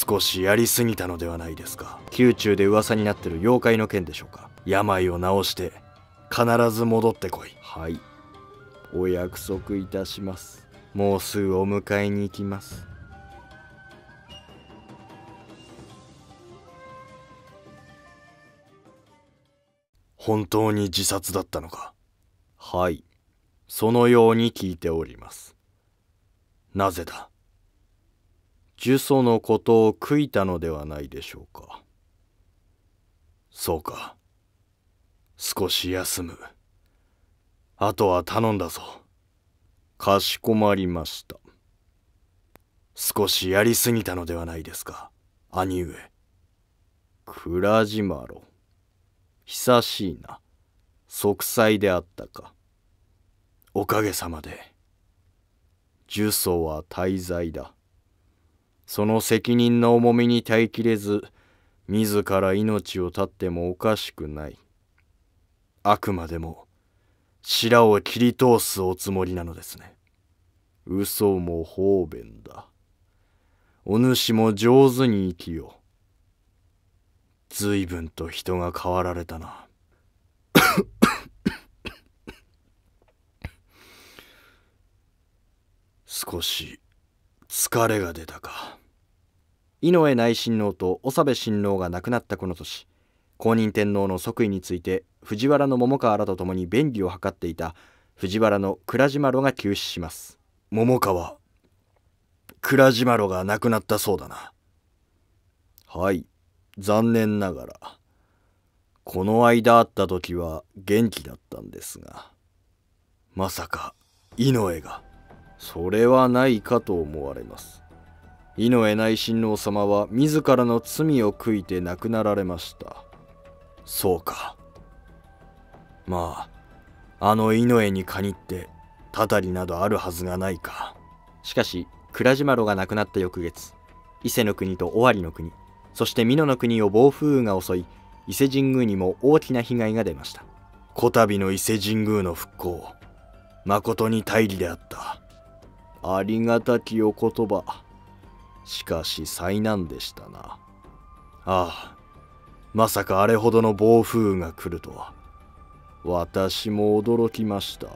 少しやりすぎたのではないですか。宮中で噂になってる妖怪の件でしょうか。病を治して必ず戻ってこい。はい、お約束いたします。もうすぐお迎えに行きます。本当に自殺だったのか。はい、そのように聞いております。なぜだ。呪詛のことを悔いたのではないでしょうか。そうか。少し休む。あとは頼んだぞ。かしこまりました。少しやりすぎたのではないですか、兄上。倉島ろ。久しいな。息災であったか。おかげさまで。呪詛は大罪だ。その責任の重みに耐えきれず、自ら命を絶ってもおかしくない。あくまでも白を切り通すおつもりなのですね。嘘も方便だ。お主も上手に生きよう。随分と人が変わられたな。少し疲れが出たか。井上内親王と長部親王が亡くなったこの年、公認天皇の即位について藤原の桃川らと共に便宜を図っていた藤原の倉島呂が急死します。桃川、倉島呂が亡くなったそうだな。はい、残念ながら。この間会った時は元気だったんですが、まさか井上が。それはないかと思われます。井上内親王様は自らの罪を悔いて亡くなられました。そうか。まあ、あの井上に限ってたたりなどあるはずがないか。しかし倉島呂が亡くなった翌月、伊勢の国と尾張の国、そして美濃の国を暴風雨が襲い、伊勢神宮にも大きな被害が出ました。こたびの伊勢神宮の復興、まことに大儀であった。ありがたきお言葉。しかし災難でしたな。ああ、まさかあれほどの暴風雨が来るとは。私も驚きました。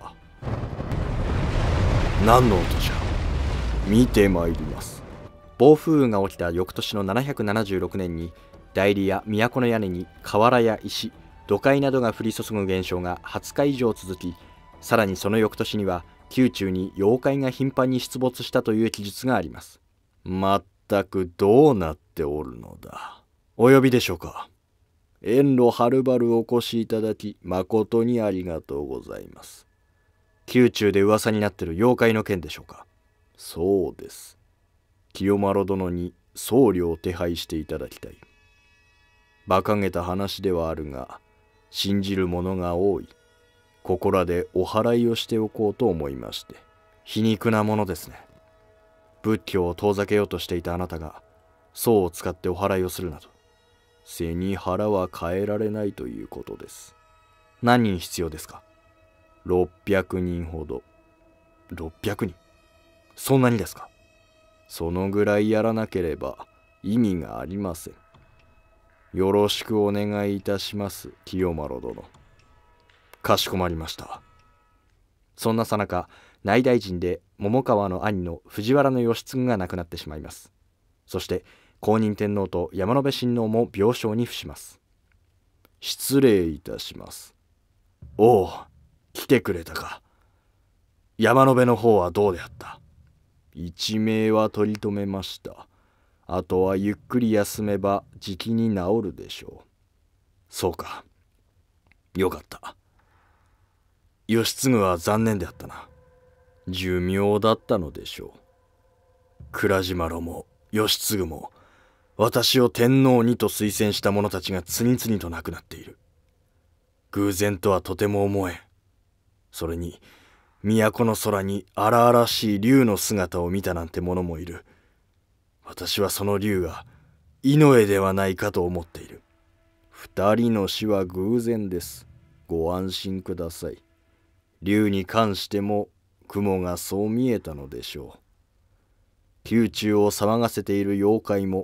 何の音じゃ。見てまいります。暴風雨が起きた翌年の776年に、内裏や都の屋根に瓦や石、土塊などが降り注ぐ現象が20日以上続き、さらにその翌年には宮中に妖怪が頻繁に出没したという記述があります。まったくどうなっておるのだ。お呼びでしょうか。遠路はるばるお越しいただき誠にありがとうございます。宮中で噂になってる妖怪の件でしょうか。そうです。清麿殿に僧侶を手配していただきたい。馬鹿げた話ではあるが、信じる者が多い。ここらでお祓いをしておこうと思いまして。皮肉なものですね。仏教を遠ざけようとしていたあなたが僧を使ってお祓いをするなど、背に腹は変えられないということです。何人必要ですか。600人ほど。600人、そんなにですか。そのぐらいやらなければ意味がありません。よろしくお願いいたします、清麿殿。かしこまりました。そんなさなか、内大臣で桃川の兄の藤原義継が亡くなってしまいます。そして公認天皇と山辺親王も病床に伏します。失礼いたします。おお、来てくれたか。山辺の方はどうであった。一命は取り留めました。あとはゆっくり休めばじきに治るでしょう。そうか。よかった。義継は残念であったな。寿命だったのでしょう。倉島呂も義継も私を天皇にと推薦した者たちが次々と亡くなっている。偶然とはとても思えん。それに都の空に荒々しい竜の姿を見たなんて者もいる。私はその竜がイノエではないかと思っている。二人の死は偶然です。ご安心ください。竜に関しても雲がそう見えたのでしょう。宮中を騒がせている妖怪も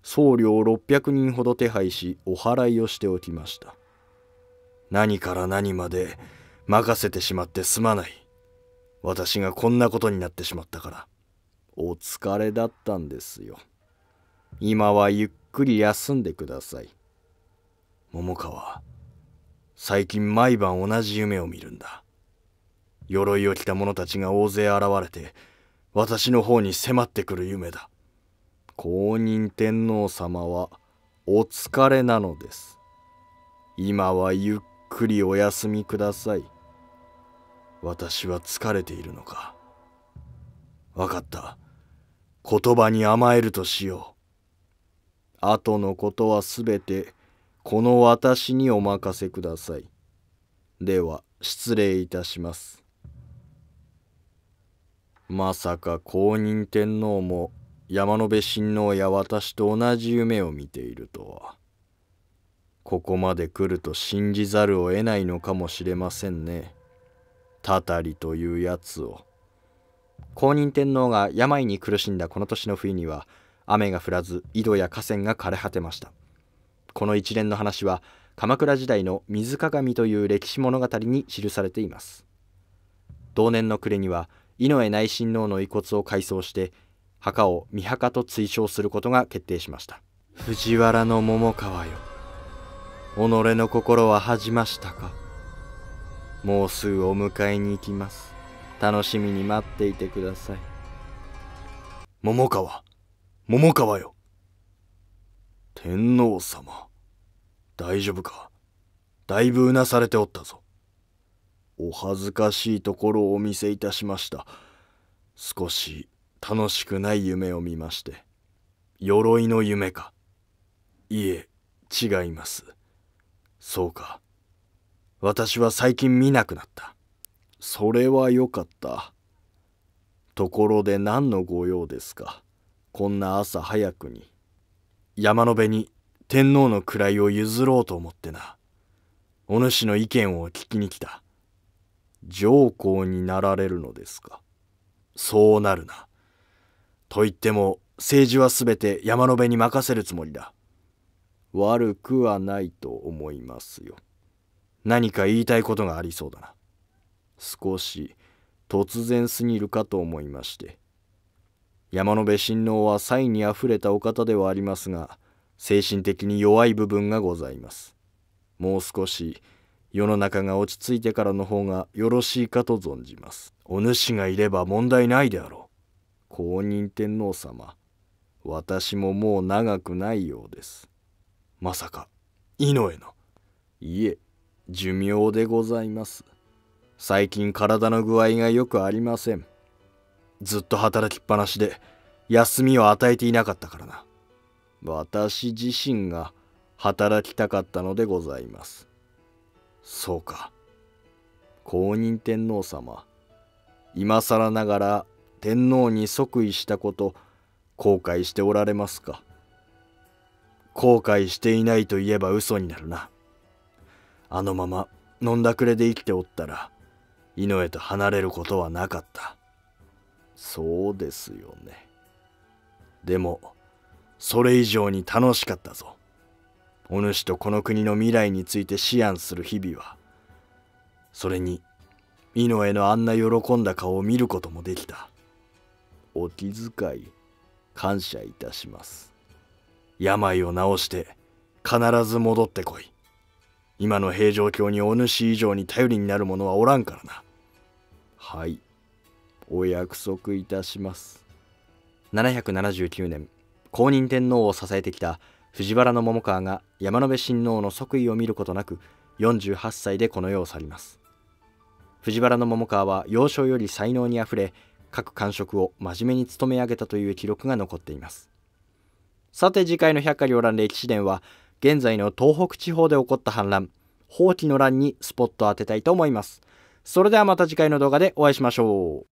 僧侶を600人ほど手配しお祓いをしておきました。何から何まで任せてしまってすまない。私がこんなことになってしまったからお疲れだったんですよ。今はゆっくり休んでください。桃川、最近毎晩同じ夢を見るんだ。鎧を着た者たちが大勢現れて私の方に迫ってくる夢だ。公認天皇様はお疲れなのです。今はゆっくりお休みください。私は疲れているのか。わかった。言葉に甘えるとしよう。後のことはすべてこの私にお任せください。では失礼いたします。まさか公認天皇も山辺親王や私と同じ夢を見ているとは。ここまで来ると信じざるを得ないのかもしれませんね。たたりというやつを。公認天皇が病に苦しんだこの年の冬には雨が降らず井戸や河川が枯れ果てました。この一連の話は鎌倉時代の水鏡という歴史物語に記されています。同年の暮れには井上内親王の遺骨を改装して墓を御墓と追称することが決定しました。藤原の桃川よ、己の心は恥じましたか。もうすぐお迎えに行きます。楽しみに待っていてください。桃川よ。天皇様、大丈夫か。だいぶうなされておったぞ。お恥ずかしいところをお見せいたしました。少し楽しくない夢を見まして。鎧の夢か。いえ、違います。そうか。私は最近見なくなった。それはよかった。ところで何のご用ですか。こんな朝早くに。山の辺に天皇の位を譲ろうと思ってな。お主の意見を聞きに来た。上皇になられるのですか。そうなるな。と言っても政治はすべて山の辺に任せるつもりだ。悪くはないと思いますよ。何か言いたいことがありそうだな。少し突然すぎるかと思いまして。山辺親王は才にあふれたお方ではありますが、精神的に弱い部分がございます。もう少し世の中が落ち着いてからの方がよろしいかと存じます。お主がいれば問題ないであろう。公認天皇様、私ももう長くないようです。まさか井上の。いえ、寿命でございます。最近体の具合がよくありません。ずっと働きっぱなしで休みを与えていなかったからな。私自身が働きたかったのでございます。そうか。公認天皇様、今更ながら天皇に即位したこと後悔しておられますか。後悔していないと言えば嘘になるな。あのまま飲んだくれで生きておったら井上と離れることはなかった。そうですよね。でもそれ以上に楽しかったぞ。お主とこの国の未来について思案する日々は。それに井上のあんな喜んだ顔を見ることもできた。お気遣い感謝いたします。病を治して必ず戻ってこい。今の平状況にお主以上に頼りになる者はおらんからな。はい、お約束いたします。779年、公認天皇を支えてきた藤原桃川が山辺親王の即位を見ることなく48歳でこの世を去ります。藤原桃川は幼少より才能にあふれ、各官職を真面目に務め上げたという記録が残っています。さて次回の百花繚乱歴史伝は、現在の東北地方で起こった反乱、蜂起の乱にスポットを当てたいと思います。それではまた次回の動画でお会いしましょう。